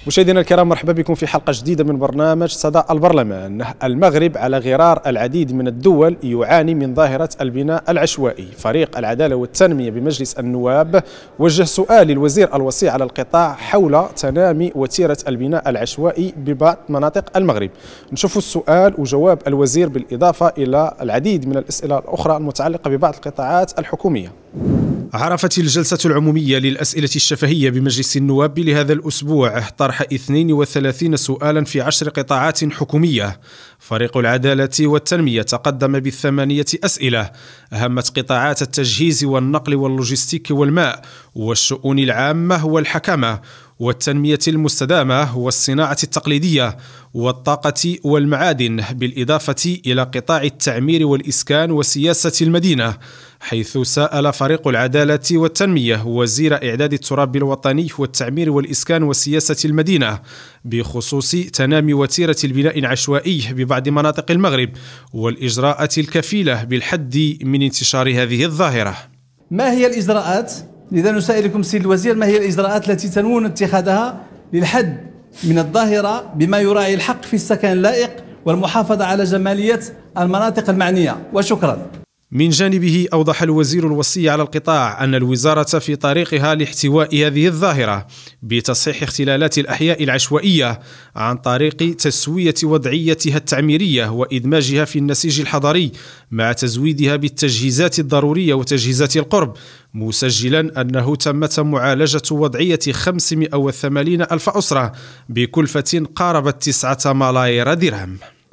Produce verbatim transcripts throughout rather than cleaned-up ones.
مشاهدينا الكرام، مرحبا بكم في حلقة جديدة من برنامج صدى البرلمان. المغرب على غرار العديد من الدول يعاني من ظاهرة البناء العشوائي. فريق العدالة والتنمية بمجلس النواب وجه سؤال للوزير الوصي على القطاع حول تنامي وتيرة البناء العشوائي ببعض مناطق المغرب. نشوف السؤال وجواب الوزير بالإضافة إلى العديد من الأسئلة الأخرى المتعلقة ببعض القطاعات الحكومية. عرفت الجلسة العمومية للأسئلة الشفهية بمجلس النواب لهذا الأسبوع طرح اثنين وثلاثين سؤالا في عشر قطاعات حكومية. فريق العدالة والتنمية تقدم بثمانية أسئلة أهمت قطاعات التجهيز والنقل واللوجستيك والماء والشؤون العامة والحكمة والتنمية المستدامة والصناعة التقليدية والطاقة والمعادن، بالإضافة إلى قطاع التعمير والإسكان وسياسة المدينة، حيث سأل فريق العدالة والتنمية وزير إعداد التراب الوطني والتعمير والإسكان وسياسة المدينة بخصوص تنامي وتيرة البناء العشوائي ببعض مناطق المغرب والإجراءات الكفيلة بالحد من انتشار هذه الظاهرة. ما هي الإجراءات؟ لذا نسائلكم سيد الوزير، ما هي الإجراءات التي تنوون اتخاذها للحد من الظاهرة بما يراعي الحق في السكن اللائق والمحافظة على جمالية المناطق المعنية؟ وشكرا. من جانبه أوضح الوزير الوصي على القطاع أن الوزارة في طريقها لاحتواء هذه الظاهرة بتصحيح اختلالات الأحياء العشوائية عن طريق تسوية وضعيتها التعميرية وإدماجها في النسيج الحضري مع تزويدها بالتجهيزات الضرورية وتجهيزات القرب، مسجلا أنه تمت معالجة وضعية خمسمائة وثمانين ألف أسرة بكلفة قاربت تسعة ملايير درهم.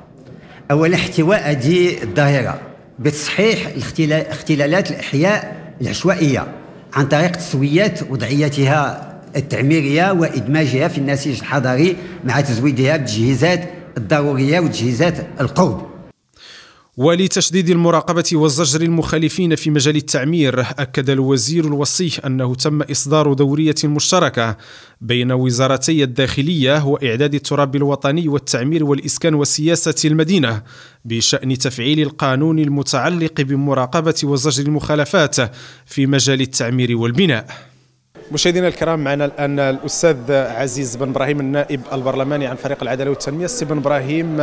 أول احتواء هذه الظاهرة بتصحيح اختلالات الأحياء العشوائية عن طريق تسويات وضعيتها التعميرية وإدماجها في النسيج الحضري مع تزويدها بالتجهيزات الضرورية وتجهيزات القرب. ولتشديد المراقبة والزجر المخالفين في مجال التعمير، أكد الوزير الوصي أنه تم إصدار دورية مشتركة بين وزارتي الداخلية وإعداد التراب الوطني والتعمير والإسكان وسياسة المدينة بشأن تفعيل القانون المتعلق بمراقبة وزجر المخالفات في مجال التعمير والبناء. مشاهدينا الكرام، معنا الآن الأستاذ عزيز بن إبراهيم النائب البرلماني عن فريق العدالة والتنمية. السي بن إبراهيم،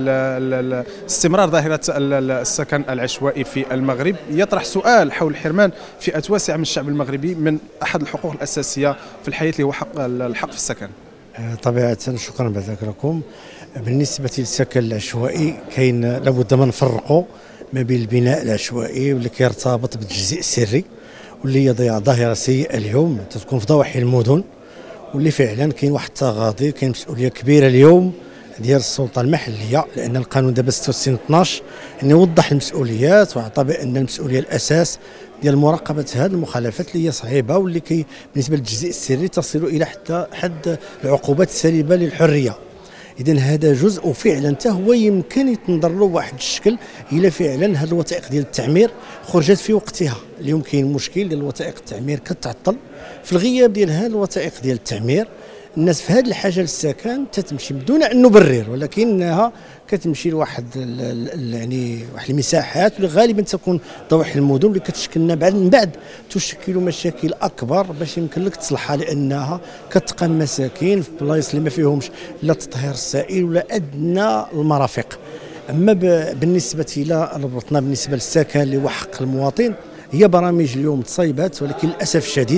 استمرار ظاهرة السكن العشوائي في المغرب يطرح سؤال حول حرمان فئة واسعة من الشعب المغربي من أحد الحقوق الأساسية في الحياة اللي هو حق الحق في السكن. طبيعة شكرا بذكركم. بالنسبة للسكن العشوائي كاين لابد ما نفرقوا ما بين البناء العشوائي واللي كيرتبط بالتجزيء السري واللي هي ظاهرة سيئة اليوم تتكون في ضواحي المدن، واللي فعلا كاين واحد التغاضي، كاين مسؤولية كبيرة اليوم ديال السلطة المحلية، لأن القانون دابا ستة وستين اثناش يعني وضح المسؤوليات وعطى بأن المسؤولية الأساس ديال مراقبة هذه المخالفات اللي هي صعيبة واللي كي بالنسبة للتجزيء السري تصل إلى حتى حد العقوبات السالبة للحرية. إذن هذا جزء فعلا حتى هو يمكن يتنظر له واحد الشكل إلى فعلا هذه الوثائق ديال التعمير خرجت في وقتها. اليوم كاين مشكل ديال وثائق التعمير كتعطل، في الغياب ديال هذه الوثائق ديال التعمير الناس في هذه الحاجه للسكن تتمشي بدون ان نبرر، ولكنها كتمشي لواحد يعني واحد المساحات اللي غالبا تكون ضواحي المدن اللي كتشكلنا بعد من بعد تشكل مشاكل اكبر باش يمكن لك تصلحها، لانها كتلقى مساكن في بلايص اللي ما فيهمش لا تطهير السائل ولا ادنى المرافق. اما بالنسبه الى ربطنا بالنسبه للسكن اللي هو حق المواطن، هي برامج اليوم تصايبات، ولكن للاسف الشديد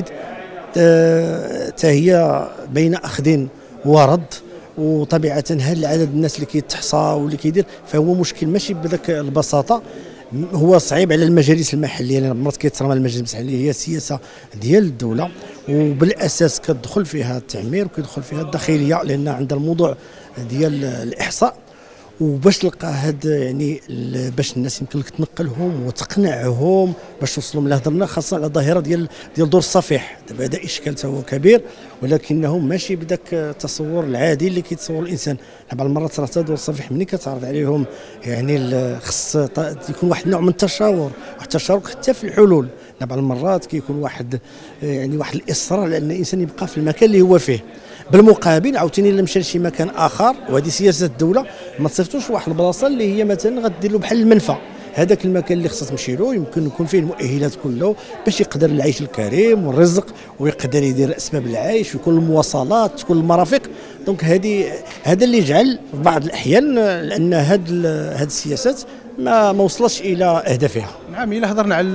حتى هي بين اخذ ورد، وطبيعه هذا العدد الناس اللي كيتحصى واللي كيدير فهو مشكل ماشي بذاك البساطه. هو صعيب على المجالس المحليه لان مرات كيترمى المجالس المحليه هي سياسه ديال الدوله، وبالاساس كتدخل فيها التعمير وكيدخل فيها الداخليه لان عندها الموضوع ديال الاحصاء. وباش تلقى هاد يعني باش الناس يمكن لك تنقلهم وتقنعهم باش توصلهم لهضرنا خاصه على الظاهره ديال ديال دور الصفيح. دابا هذا اشكال هو كبير، ولكنه ماشي بداك التصور العادي اللي كيتصور الانسان. بعض المرات راه دور الصفيح ملي كتعرض عليهم يعني خص يكون واحد النوع من التشاور، واحد التشارك حتى في الحلول. بعض المرات كيكون واحد يعني واحد الاصرار على ان الانسان يبقى في المكان اللي هو فيه. بالمقابل عاوتاني الا مشى لشي مكان اخر، وهذه سياسه الدوله، ما تصيفطوش واحد البلاصه اللي هي مثلا غدير له بحال المنفى. هذاك المكان اللي خصها تمشي له يمكن يكون فيه المؤهلات كله باش يقدر العيش الكريم والرزق، ويقدر يدير اسباب العيش ويكون المواصلات تكون المرافق. دونك هذه هذا اللي جعل في بعض الاحيان لان هذه هذه السياسات ما ما وصلتش الى اهدافها. نعم، الا هضرنا على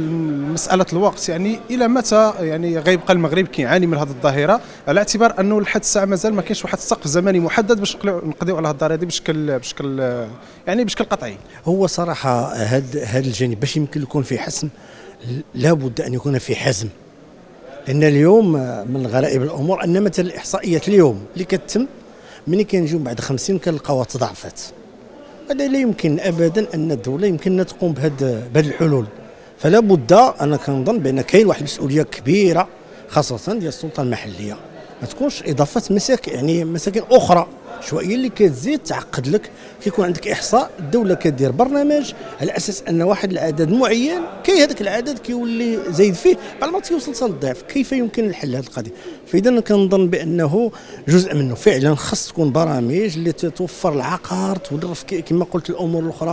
مساله الوقت، يعني الى متى يعني غيبقى المغرب كيعاني من هذه الظاهره، على اعتبار انه لحد الساعه مازال ما كاينش واحد السقف زمني محدد باش نقضيو على هذه الظاهره هذه بشكل بشكل يعني بشكل قطعي؟ هو صراحه هذا هذا الجانب باش يمكن يكون فيه حسم لابد ان يكون فيه حزم، لان اليوم من غرائب الامور ان مثلا الاحصائيات اليوم اللي كتتم ملي كنجيو بعد خمسين كنلقاوها تضاعفات. هذا لا يمكن ابدا ان الدوله يمكننا تقوم بهذه الحلول، فلا بد انا كنظن بان كاين واحد المسؤوليه كبيره خاصه ديال السلطه المحليه، ما تكونش اضافه مساكن يعني مساكن اخرى شويه اللي كتزيد تعقد لك. كيكون عندك احصاء، الدوله كدير برنامج على اساس ان واحد العدد معين كي هذاك العدد كيولي زايد فيه بعد ما تيوصل للضعف. كيف يمكن الحل هذه القضيه؟ فاذا كنظن بانه جزء منه فعلا خص تكون برامج اللي توفر العقار، توظف كما قلت الامور الاخرى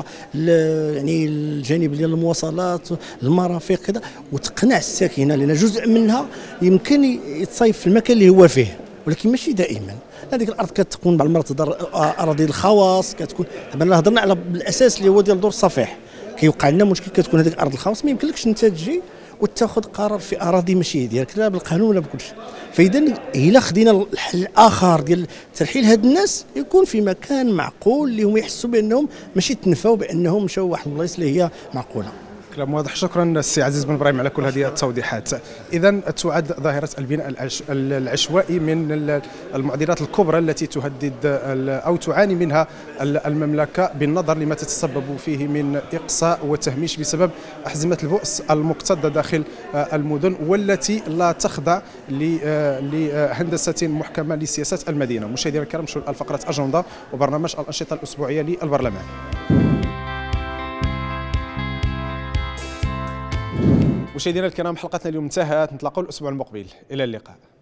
يعني الجانب ديال المواصلات المرافق كذا، وتقنع الساكنه لان جزء منها يمكن يتصيف في المكان اللي هو فيه، ولكن ماشي دائما. هذيك الارض كتكون بعض المرات اراضي الخواص، كتكون دابا هضرنا على الاساس اللي هو ديال دور الصفيح. كيوقع لنا مشكل، كتكون هذيك الارض الخواص ما يمكنلكش انت تجي وتاخذ قرار في اراضي ماشي ديالك لا بالقانون ولا بكل شيء. فاذا الا خدينا الحل الاخر ديال ترحيل هاد الناس يكون في مكان معقول اللي هم يحسوا بانهم ماشي تنفاو، بانهم مشاو واحد البلايص اللي هي معقوله. كلام واضح. شكرا السي عزيز بن ابراهيم على كل هذه التوضيحات. اذا تعد ظاهره البناء العشوائي من المعضلات الكبرى التي تهدد او تعاني منها المملكه، بالنظر لما تتسبب فيه من اقصاء وتهميش بسبب احزمه البؤس المكتظه داخل المدن، والتي لا تخضع لهندسه محكمه لسياسات المدينه. مشاهدينا الكرام، نشوف الفقره اجنده وبرنامج الانشطه الاسبوعيه للبرلمان. مشاهدينا الكرام، حلقتنا اليوم انتهت، نتلاقاو الاسبوع المقبل، الى اللقاء.